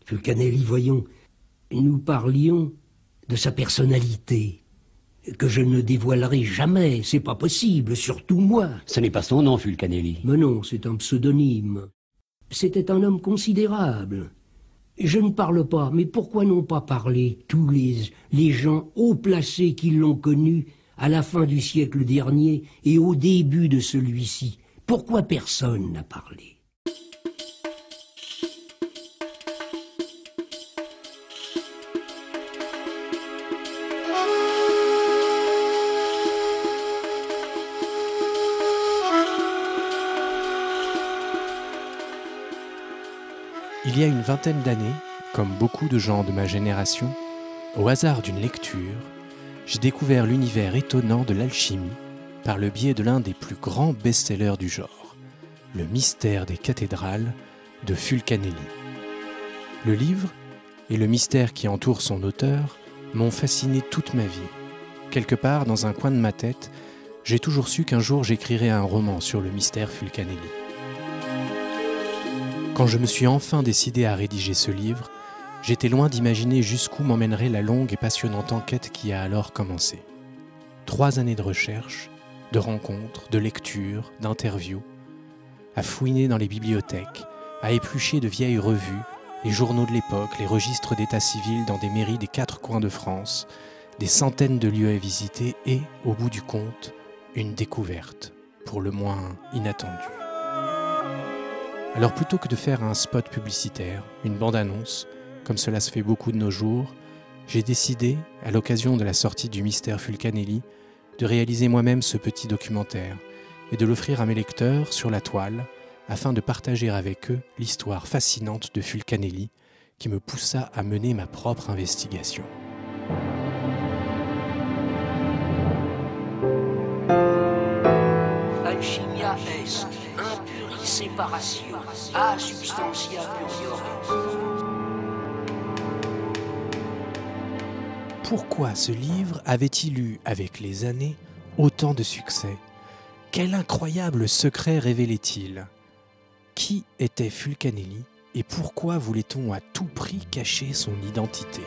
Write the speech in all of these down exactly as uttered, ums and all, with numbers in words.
Fulcanelli, voyons, nous parlions de sa personnalité, que je ne dévoilerai jamais, c'est pas possible, surtout moi. Ce n'est pas son nom, Fulcanelli. Mais non, c'est un pseudonyme. C'était un homme considérable. Je ne parle pas, mais pourquoi n'ont pas parlé tous les, les gens haut placés qui l'ont connu à la fin du siècle dernier et au début de celui-ci? Pourquoi personne n'a parlé? Il y a une vingtaine d'années, comme beaucoup de gens de ma génération, au hasard d'une lecture, j'ai découvert l'univers étonnant de l'alchimie par le biais de l'un des plus grands best-sellers du genre, Le mystère des cathédrales de Fulcanelli. Le livre et le mystère qui entoure son auteur m'ont fasciné toute ma vie. Quelque part, dans un coin de ma tête, j'ai toujours su qu'un jour j'écrirais un roman sur le mystère Fulcanelli. Quand je me suis enfin décidé à rédiger ce livre, j'étais loin d'imaginer jusqu'où m'emmènerait la longue et passionnante enquête qui a alors commencé. Trois années de recherche, de rencontres, de lectures, d'interviews, à fouiner dans les bibliothèques, à éplucher de vieilles revues, les journaux de l'époque, les registres d'état civil dans des mairies des quatre coins de France, des centaines de lieux à visiter et, au bout du compte, une découverte, pour le moins inattendue. Alors plutôt que de faire un spot publicitaire, une bande-annonce, comme cela se fait beaucoup de nos jours, j'ai décidé, à l'occasion de la sortie du mystère Fulcanelli, de réaliser moi-même ce petit documentaire et de l'offrir à mes lecteurs sur la toile afin de partager avec eux l'histoire fascinante de Fulcanelli qui me poussa à mener ma propre investigation. Alchimia est impuri separatio, a substantia puriore. Pourquoi ce livre avait-il eu, avec les années, autant de succès? Quel incroyable secret révélait-il? Qui était Fulcanelli et pourquoi voulait-on à tout prix cacher son identité?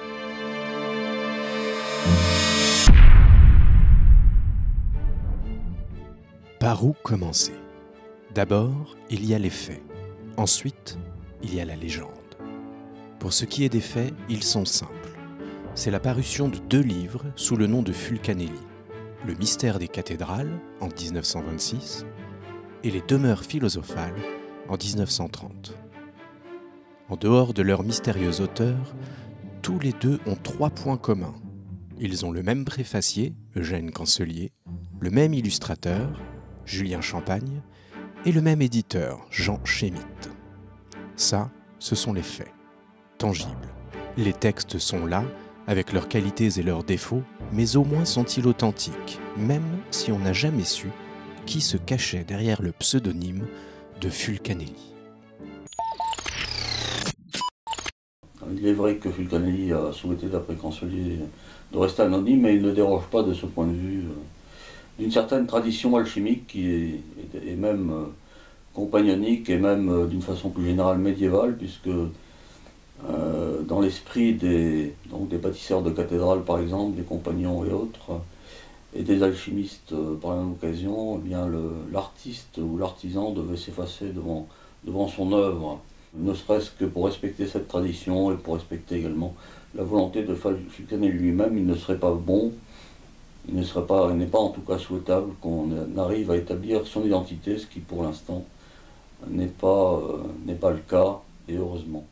Par où commencer? D'abord, il y a les faits. Ensuite, il y a la légende. Pour ce qui est des faits, ils sont simples. C'est la parution de deux livres sous le nom de Fulcanelli, Le mystère des cathédrales en dix-neuf cent vingt-six et Les demeures philosophales en dix-neuf cent trente. En dehors de leur mystérieux auteur, tous les deux ont trois points communs. Ils ont le même préfacier, Eugène Cancelier, le même illustrateur, Julien Champagne, et le même éditeur, Jean Chémite. Ça, ce sont les faits, tangibles. Les textes sont là, avec leurs qualités et leurs défauts, mais au moins sont-ils authentiques, même si on n'a jamais su qui se cachait derrière le pseudonyme de Fulcanelli. Il est vrai que Fulcanelli a souhaité, d'après Cancelier, de rester anonyme, mais il ne déroge pas de ce point de vue euh, d'une certaine tradition alchimique qui est, est, est même euh, compagnonique et même euh, d'une façon plus générale médiévale, puisque euh, dans l'esprit des, donc des bâtisseurs de cathédrales par exemple, des compagnons et autres, et des alchimistes euh, par la même occasion, eh bien le, l'artiste ou l'artisan devait s'effacer devant, devant son œuvre, ne serait-ce que pour respecter cette tradition et pour respecter également la volonté de Fulcanelli lui-même. Il ne serait pas bon, il ne serait pas, il n'est pas en tout cas souhaitable qu'on arrive à établir son identité, ce qui pour l'instant n'est pas, euh, n'est pas le cas, et heureusement.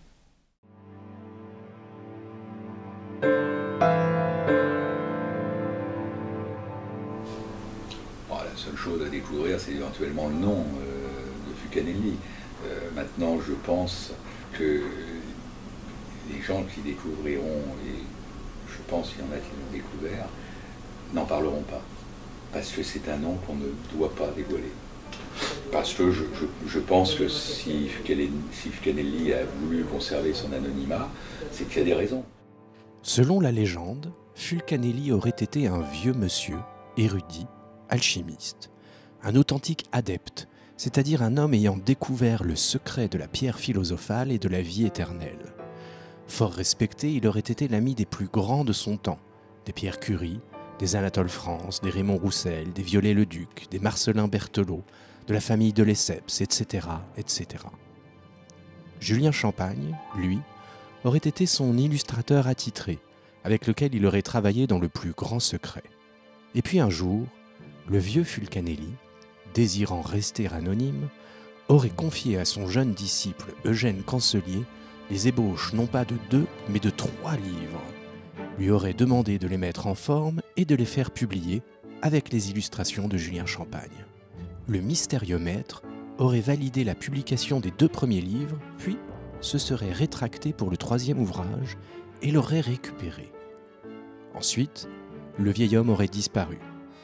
Bon, la seule chose à découvrir, c'est éventuellement le nom euh, de Fulcanelli. Euh, maintenant, je pense que les gens qui découvriront, et je pense qu'il y en a qui l'ont découvert, n'en parleront pas. Parce que c'est un nom qu'on ne doit pas dévoiler. Parce que je, je, je pense que si Fulcanelli, si Fulcanelli a voulu conserver son anonymat, c'est qu'il y a des raisons. Selon la légende, Fulcanelli aurait été un vieux monsieur, érudit, alchimiste, un authentique adepte, c'est-à-dire un homme ayant découvert le secret de la pierre philosophale et de la vie éternelle. Fort respecté, il aurait été l'ami des plus grands de son temps, des Pierre Curie, des Anatole France, des Raymond Roussel, des Viollet-le-Duc, des Marcellin Berthelot, de la famille de Lesseps, et cetera, et cetera. Julien Champagne, lui, aurait été son illustrateur attitré, avec lequel il aurait travaillé dans le plus grand secret. Et puis un jour, le vieux Fulcanelli, désirant rester anonyme, aurait confié à son jeune disciple Eugène Cancelier les ébauches non pas de deux, mais de trois livres, lui aurait demandé de les mettre en forme et de les faire publier avec les illustrations de Julien Champagne. Le mystériomètre aurait validé la publication des deux premiers livres, puis se serait rétracté pour le troisième ouvrage et l'aurait récupéré. Ensuite, le vieil homme aurait disparu.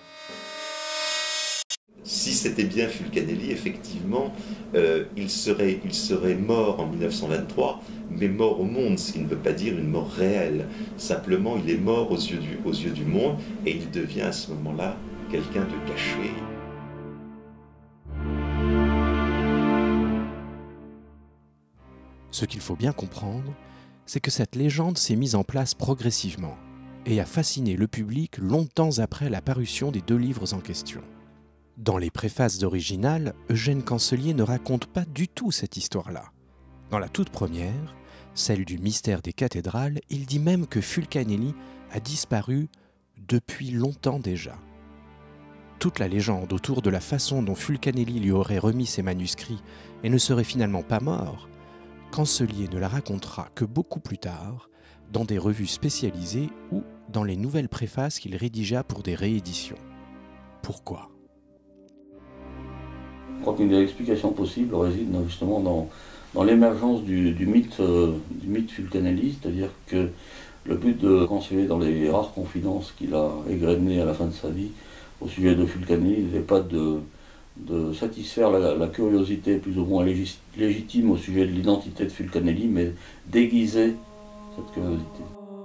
Si c'était bien Fulcanelli, effectivement, euh, il, serait, il serait mort en mille neuf cent vingt-trois, mais mort au monde, ce qui ne veut pas dire une mort réelle. Simplement, il est mort aux yeux du, aux yeux du monde et il devient à ce moment-là quelqu'un de caché. Ce qu'il faut bien comprendre, c'est que cette légende s'est mise en place progressivement et a fasciné le public longtemps après la parution des deux livres en question. Dans les préfaces originales, Eugène Cancelier ne raconte pas du tout cette histoire-là. Dans la toute première, celle du mystère des cathédrales, il dit même que Fulcanelli a disparu depuis longtemps déjà. Toute la légende autour de la façon dont Fulcanelli lui aurait remis ses manuscrits et ne serait finalement pas mort, Cancelier ne la racontera que beaucoup plus tard, dans des revues spécialisées ou dans les nouvelles préfaces qu'il rédigea pour des rééditions. Pourquoi ? Je crois qu'une des explications possibles réside justement dans, dans l'émergence du, du, mythe, euh, du mythe Fulcanelli, c'est-à-dire que le but de Cancelier, dans les rares confidences qu'il a égrenées à la fin de sa vie au sujet de Fulcanelli, n'est pas de, de satisfaire la, la curiosité plus ou moins légis, légitime au sujet de l'identité de Fulcanelli, mais déguiser cette curiosité.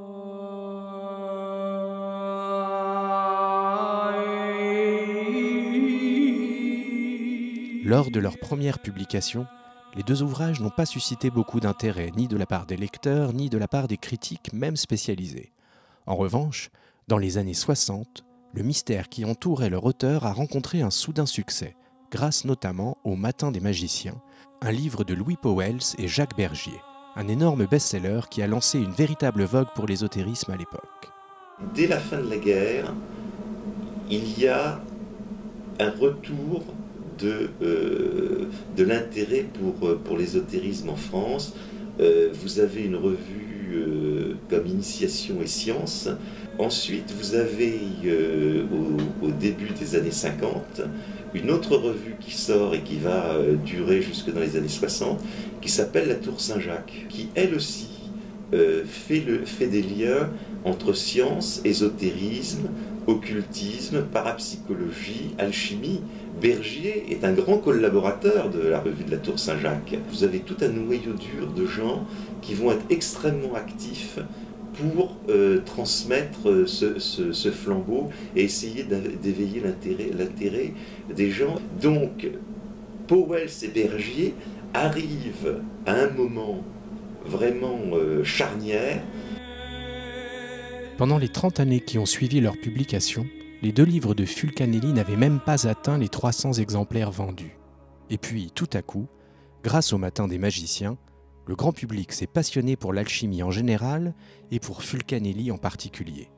Lors de leur première publication, les deux ouvrages n'ont pas suscité beaucoup d'intérêt, ni de la part des lecteurs, ni de la part des critiques, même spécialisés. En revanche, dans les années soixante, le mystère qui entourait leur auteur a rencontré un soudain succès, grâce notamment au Matin des magiciens, un livre de Louis Pauwels et Jacques Bergier, un énorme best-seller qui a lancé une véritable vogue pour l'ésotérisme à l'époque. Dès la fin de la guerre, il y a un retour de, euh, de l'intérêt pour, pour l'ésotérisme en France. Euh, vous avez une revue euh, comme Initiation et Sciences. Ensuite, vous avez, euh, au, au début des années cinquante, une autre revue qui sort et qui va euh, durer jusque dans les années soixante, qui s'appelle La Tour Saint-Jacques, qui elle aussi euh, fait, le, fait des liens entre science, ésotérisme, occultisme, parapsychologie, alchimie. Bergier est un grand collaborateur de la revue de la Tour Saint-Jacques. Vous avez tout un noyau dur de gens qui vont être extrêmement actifs pour euh, transmettre ce, ce, ce flambeau et essayer d'éveiller l'intérêt, l'intérêt des gens. Donc, Pauwels et Bergier arrivent à un moment vraiment euh, charnière. Pendant les trente années qui ont suivi leur publication, les deux livres de Fulcanelli n'avaient même pas atteint les trois cents exemplaires vendus. Et puis, tout à coup, grâce au Matin des magiciens, le grand public s'est passionné pour l'alchimie en général et pour Fulcanelli en particulier.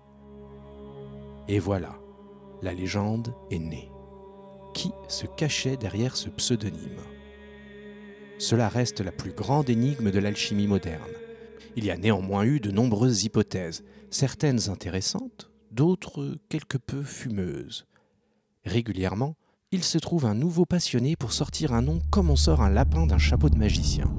Et voilà, la légende est née. Qui se cachait derrière ce pseudonyme ? Cela reste la plus grande énigme de l'alchimie moderne. Il y a néanmoins eu de nombreuses hypothèses, certaines intéressantes, d'autres quelque peu fumeuses. Régulièrement, il se trouve un nouveau passionné pour sortir un nom comme on sort un lapin d'un chapeau de magicien.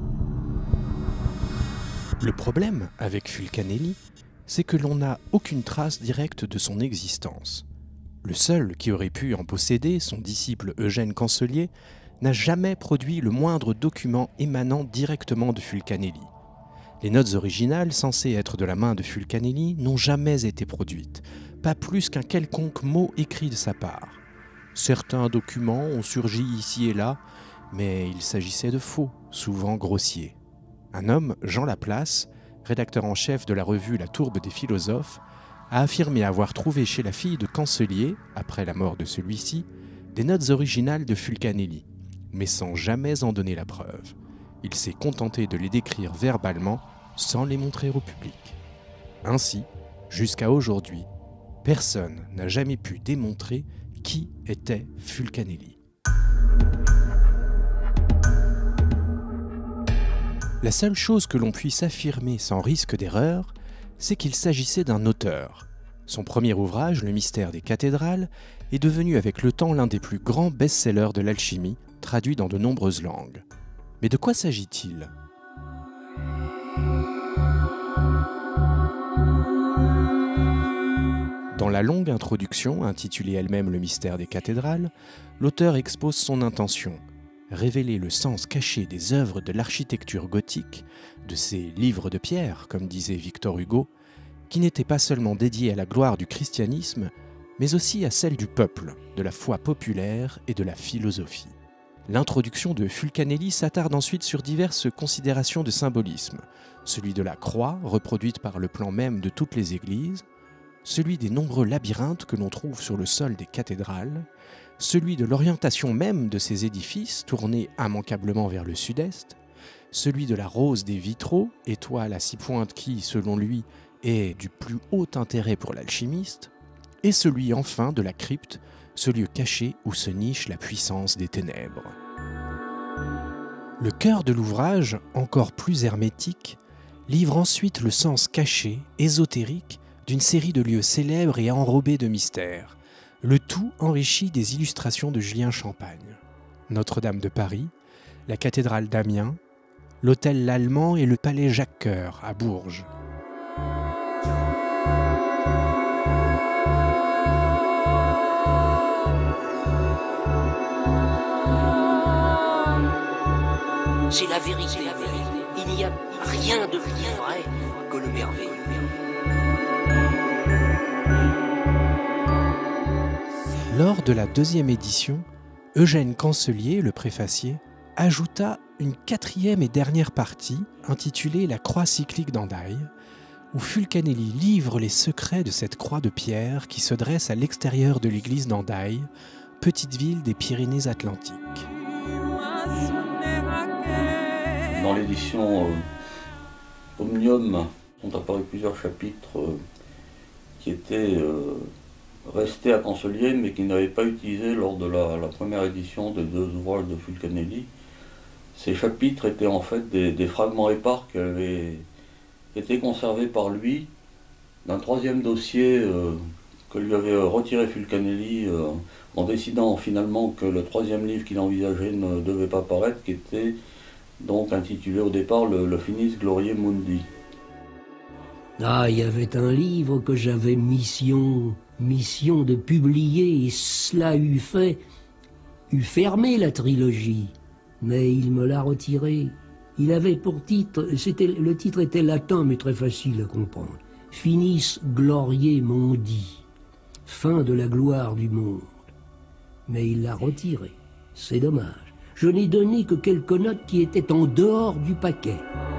Le problème avec Fulcanelli, c'est que l'on n'a aucune trace directe de son existence. Le seul qui aurait pu en posséder, son disciple Eugène Cancelier, n'a jamais produit le moindre document émanant directement de Fulcanelli. Les notes originales, censées être de la main de Fulcanelli, n'ont jamais été produites, pas plus qu'un quelconque mot écrit de sa part. Certains documents ont surgi ici et là, mais il s'agissait de faux, souvent grossiers. Un homme, Jean Laplace, rédacteur en chef de la revue La Tourbe des philosophes, a affirmé avoir trouvé chez la fille de Cancelier, après la mort de celui-ci, des notes originales de Fulcanelli, mais sans jamais en donner la preuve. Il s'est contenté de les décrire verbalement sans les montrer au public. Ainsi, jusqu'à aujourd'hui, personne n'a jamais pu démontrer qui était Fulcanelli. La seule chose que l'on puisse affirmer sans risque d'erreur, c'est qu'il s'agissait d'un auteur. Son premier ouvrage, Le mystère des cathédrales, est devenu avec le temps l'un des plus grands best-sellers de l'alchimie, traduit dans de nombreuses langues. Mais de quoi s'agit-il ? Dans la longue introduction, intitulée elle-même Le mystère des cathédrales, l'auteur expose son intention, révéler le sens caché des œuvres de l'architecture gothique, de ces livres de pierre, comme disait Victor Hugo, qui n'étaient pas seulement dédiés à la gloire du christianisme, mais aussi à celle du peuple, de la foi populaire et de la philosophie. L'introduction de Fulcanelli s'attarde ensuite sur diverses considérations de symbolisme, celui de la croix, reproduite par le plan même de toutes les églises, celui des nombreux labyrinthes que l'on trouve sur le sol des cathédrales, celui de l'orientation même de ces édifices tournés immanquablement vers le sud-est, celui de la rose des vitraux, étoile à six pointes qui, selon lui, est du plus haut intérêt pour l'alchimiste, et celui enfin de la crypte, ce lieu caché où se niche la puissance des ténèbres. Le cœur de l'ouvrage, encore plus hermétique, livre ensuite le sens caché, ésotérique, d'une série de lieux célèbres et enrobés de mystères, le tout enrichi des illustrations de Julien Champagne. Notre-Dame de Paris, la cathédrale d'Amiens, l'hôtel L'Allemand et le palais Jacques-Cœur à Bourges. C'est la vérité, la vérité. Il n'y a rien de plus vrai que le merveilleux. Lors de la deuxième édition, Eugène Cancelier, le préfacier, ajouta une quatrième et dernière partie intitulée La croix cyclique d'Hendaye, où Fulcanelli livre les secrets de cette croix de pierre qui se dresse à l'extérieur de l'église d'Hendaye, petite ville des Pyrénées-Atlantiques. Dans l'édition euh, Omnium sont apparus plusieurs chapitres euh, qui étaient euh, restés à Cancelier mais qui n'avaient pas utilisé lors de la, la première édition des deux ouvrages de Fulcanelli. Ces chapitres étaient en fait des, des fragments épars qui avaient été conservés par lui d'un troisième dossier euh, que lui avait retiré Fulcanelli euh, en décidant finalement que le troisième livre qu'il envisageait ne devait pas paraître, qui était donc intitulé au départ le, le Finis Gloriae Mundi. Ah, il y avait un livre que j'avais mission, mission de publier, et cela eût fait, eût fermé la trilogie, mais il me l'a retiré. Il avait pour titre, c'était, le titre était latin mais très facile à comprendre, Finis Gloriae Mundi, fin de la gloire du monde. Mais il l'a retiré, c'est dommage. Je n'ai donné que quelques notes qui étaient en dehors du paquet.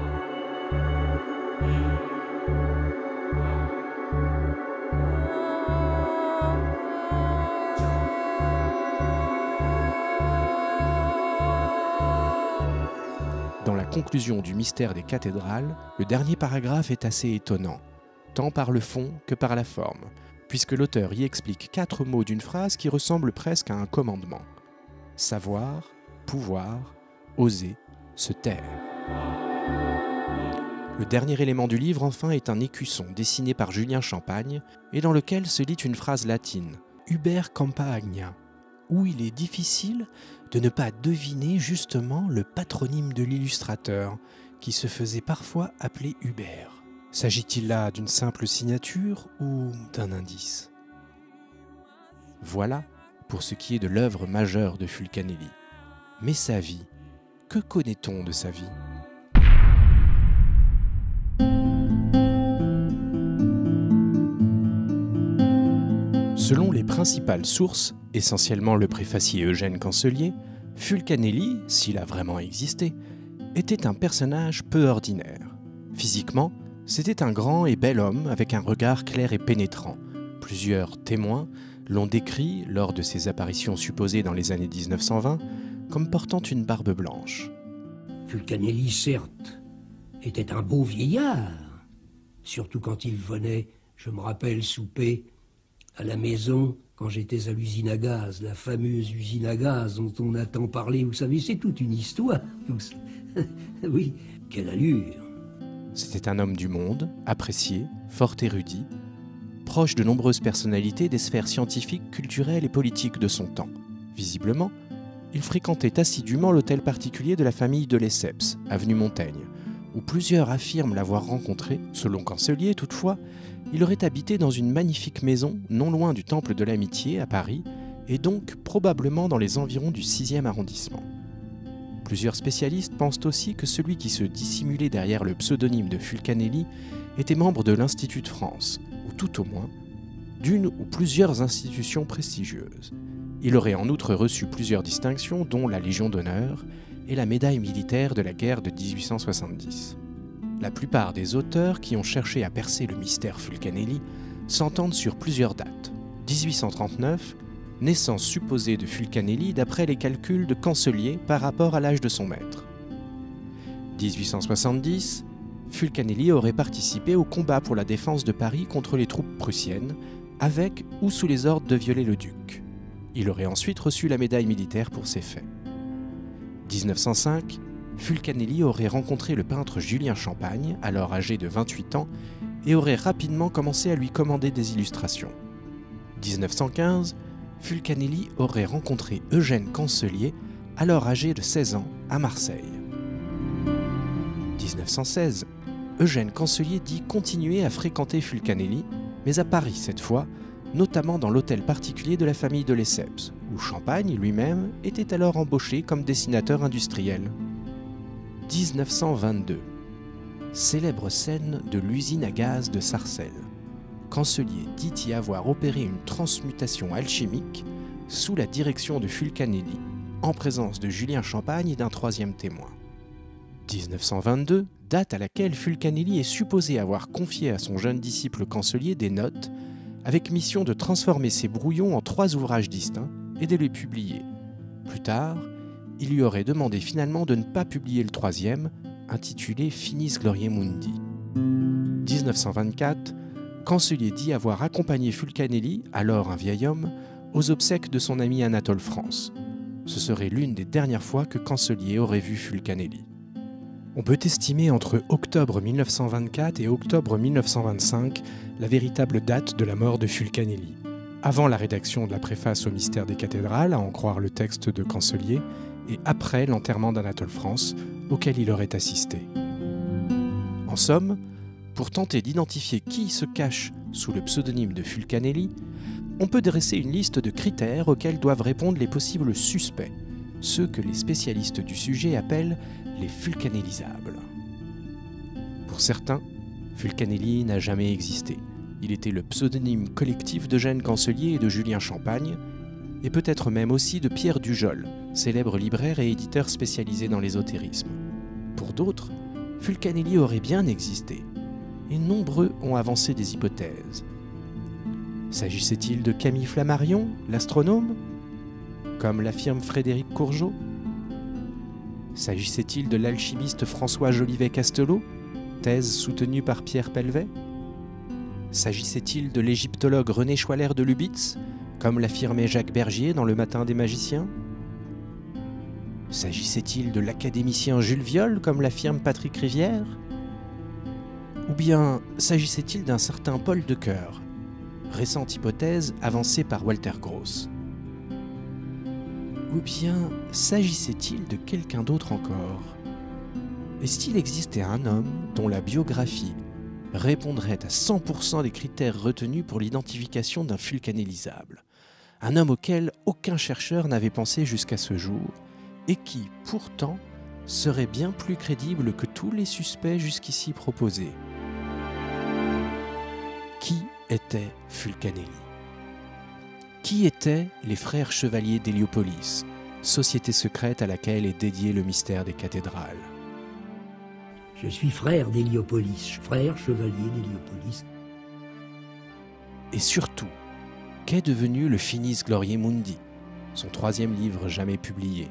Dans la conclusion du mystère des cathédrales, le dernier paragraphe est assez étonnant, tant par le fond que par la forme, puisque l'auteur y explique quatre mots d'une phrase qui ressemble presque à un commandement. Savoir, pouvoir, oser, se taire. Le dernier élément du livre, enfin, est un écusson dessiné par Julien Champagne et dans lequel se lit une phrase latine, Uber Campagna, où il est difficile de ne pas deviner justement le patronyme de l'illustrateur, qui se faisait parfois appeler Hubert. S'agit-il là d'une simple signature ou d'un indice ? Voilà pour ce qui est de l'œuvre majeure de Fulcanelli. Mais sa vie, que connaît-on de sa vie ? Selon les principales sources, essentiellement le préfacier Eugène Cancelier, Fulcanelli, s'il a vraiment existé, était un personnage peu ordinaire. Physiquement, C'était un grand et bel homme avec un regard clair et pénétrant. Plusieurs témoins l'ont décrit, lors de ses apparitions supposées dans les années mille neuf cent vingt, comme portant une barbe blanche. Fulcanelli, certes, était un beau vieillard, surtout quand il venait, je me rappelle, souper à la maison quand j'étais à l'usine à gaz, la fameuse usine à gaz dont on a tant parlé, vous savez, c'est toute une histoire, tout ça. Oui, quelle allure! C'était un homme du monde, apprécié, fort érudit, proche de nombreuses personnalités des sphères scientifiques, culturelles et politiques de son temps. Visiblement, il fréquentait assidûment l'hôtel particulier de la famille de Lesseps, avenue Montaigne, où plusieurs affirment l'avoir rencontré. Selon Cancelier, toutefois, il aurait habité dans une magnifique maison non loin du Temple de l'Amitié à Paris, et donc probablement dans les environs du sixième arrondissement. Plusieurs spécialistes pensent aussi que celui qui se dissimulait derrière le pseudonyme de Fulcanelli était membre de l'Institut de France, ou tout au moins d'une ou plusieurs institutions prestigieuses. Il aurait en outre reçu plusieurs distinctions, dont la Légion d'honneur et la médaille militaire de la guerre de dix-huit cent soixante-dix. La plupart des auteurs qui ont cherché à percer le mystère Fulcanelli s'entendent sur plusieurs dates. dix-huit cent trente-neuf, naissance supposée de Fulcanelli d'après les calculs de Cancelier par rapport à l'âge de son maître. dix-huit cent soixante-dix, Fulcanelli aurait participé au combat pour la défense de Paris contre les troupes prussiennes, avec ou sous les ordres de Viollet-le-Duc. Il aurait ensuite reçu la médaille militaire pour ses faits. dix-neuf cent cinq, Fulcanelli aurait rencontré le peintre Julien Champagne, alors âgé de vingt-huit ans, et aurait rapidement commencé à lui commander des illustrations. dix-neuf cent quinze, Fulcanelli aurait rencontré Eugène Cancelier, alors âgé de seize ans, à Marseille. dix-neuf cent seize, Eugène Cancelier dit continuer à fréquenter Fulcanelli, mais à Paris cette fois, notamment dans l'hôtel particulier de la famille de Lesseps, où Champagne lui-même était alors embauché comme dessinateur industriel. dix-neuf cent vingt-deux. Célèbre scène de l'usine à gaz de Sarcelles. Cancelier dit y avoir opéré une transmutation alchimique sous la direction de Fulcanelli, en présence de Julien Champagne et d'un troisième témoin. dix-neuf cent vingt-deux, date à laquelle Fulcanelli est supposé avoir confié à son jeune disciple Cancelier des notes, avec mission de transformer ses brouillons en trois ouvrages distincts et de les publier. Plus tard, il lui aurait demandé finalement de ne pas publier le troisième, intitulé Finis Gloriae Mundi. dix-neuf cent vingt-quatre, Cancelier dit avoir accompagné Fulcanelli, alors un vieil homme, aux obsèques de son ami Anatole France. Ce serait l'une des dernières fois que Cancelier aurait vu Fulcanelli. On peut estimer entre octobre mille neuf cent vingt-quatre et octobre mille neuf cent vingt-cinq la véritable date de la mort de Fulcanelli. Avant la rédaction de la préface au mystère des cathédrales, à en croire le texte de Cancelier, et après l'enterrement d'Anatole France, auquel il aurait assisté. En somme, pour tenter d'identifier qui se cache sous le pseudonyme de Fulcanelli, on peut dresser une liste de critères auxquels doivent répondre les possibles suspects, ceux que les spécialistes du sujet appellent les fulcanellisables. Pour certains, Fulcanelli n'a jamais existé. Il était le pseudonyme collectif d'Eugène Cancelier et de Julien Champagne, et peut-être même aussi de Pierre Dujol, célèbre libraire et éditeur spécialisé dans l'ésotérisme. Pour d'autres, Fulcanelli aurait bien existé, et nombreux ont avancé des hypothèses. S'agissait-il de Camille Flammarion, l'astronome, comme l'affirme Frédéric Courgeot? S'agissait-il de l'alchimiste François Jolivet-Castelot, thèse soutenue par Pierre Pelvet? S'agissait-il de l'égyptologue René Schwaller de Lubitz, comme l'affirmait Jacques Bergier dans Le Matin des magiciens? S'agissait-il de l'académicien Jules Viol, comme l'affirme Patrick Rivière? Ou bien s'agissait-il d'un certain Paul de Coeur, récente hypothèse avancée par Walter Gross? Ou bien s'agissait-il de quelqu'un d'autre encore? Est-il existait un homme dont la biographie répondrait à cent pour cent des critères retenus pour l'identification d'un fulcanellisable, un homme auquel aucun chercheur n'avait pensé jusqu'à ce jour, et qui, pourtant, serait bien plus crédible que tous les suspects jusqu'ici proposés? Qui était Fulcanelli? Qui étaient les frères chevaliers d'Héliopolis, société secrète à laquelle est dédié le mystère des cathédrales? Je suis frère d'Héliopolis, frère chevalier d'Héliopolis. Et surtout, qu'est devenu le Finis Gloriae Mundi, son troisième livre jamais publié?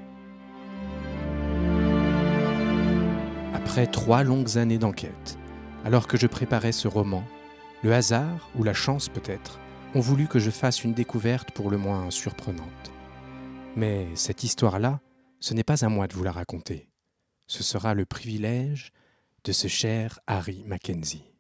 Après trois longues années d'enquête, alors que je préparais ce roman, le hasard, ou la chance peut-être, ont voulu que je fasse une découverte pour le moins surprenante. Mais cette histoire-là, ce n'est pas à moi de vous la raconter. Ce sera le privilège de ce cher Harry Mackenzie.